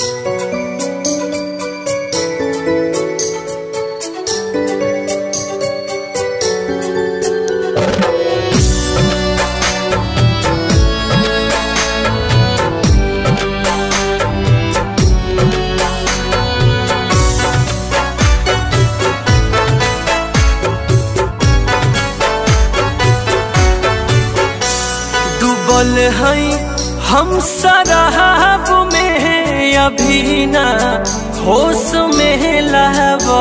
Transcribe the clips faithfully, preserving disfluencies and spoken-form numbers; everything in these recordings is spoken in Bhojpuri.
डूबल हैं हम शराब में अभी ना होश में लावा।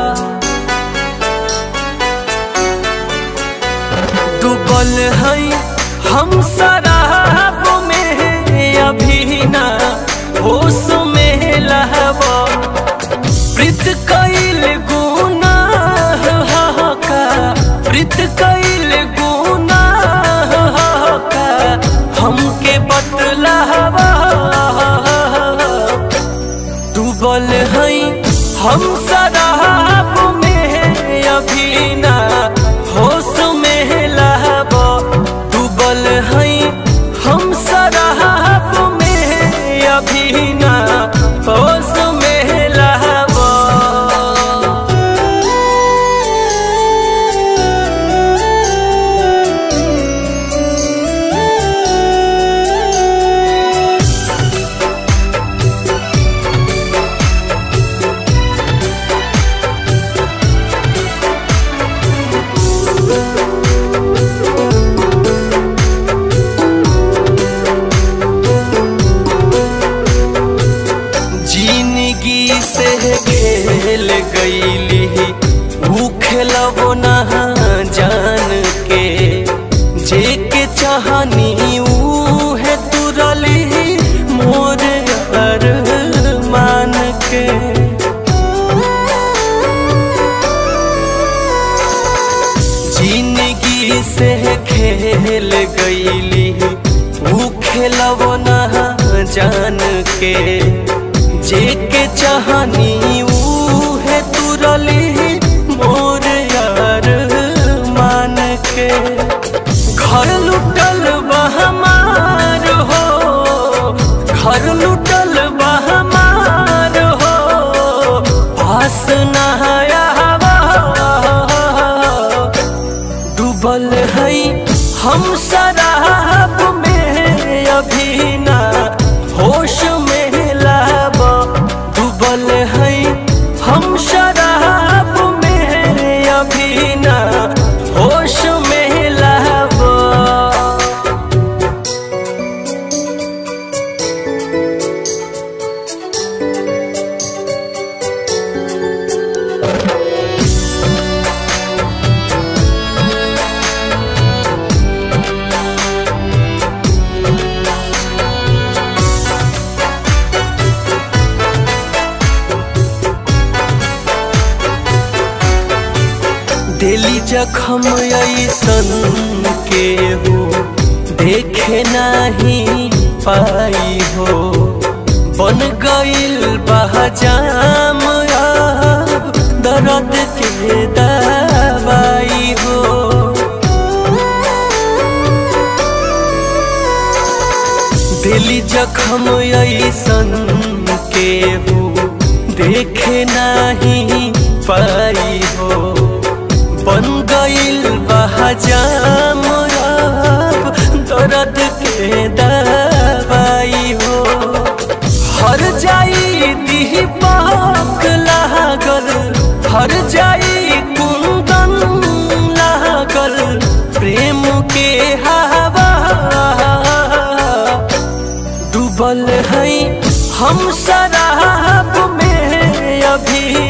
डूबल हैं हम शराब में अभी ना होश में लावा। प्रीत कइल गुनाह का, प्रीत कइल गुनाह का हमके बतलावा। डूबल हैं हम शराब में अभी ना होश में लावा। डूबल हैं हम शराब में अभी ना होश में लावा। से खेल गईली ऊ खेलबो ना जान के। जे के चाहनी ऊ है तुरली मोर अरमान के। जिंदगी से खेल गईली ऊ खेलबो ना जान के। जे के चाहनी ऊ है तुरली मोर यार मान के। घर लुटल बहमार हो, घर लुटल बहमार हो, पास ना आवा। डूबल हैं हम शराब में अभी ना होश में लावा। डूबल हैं हम शराब में अभी ना होश में लावा। दिली जखम ऐसन के हो देखे नहीं पाई हो। बन गइल बहजाम अब दर्द के दवाई हो। दिली जखम ऐसन के हो देखे नहीं पाई हो। बन गइल बहजाम अब दर्द के दवाई हो। हर जाई दीपक लागल, हर जाई कुंदन लागल, प्रेम के हवा। डूबल हैं हम शराब में अभी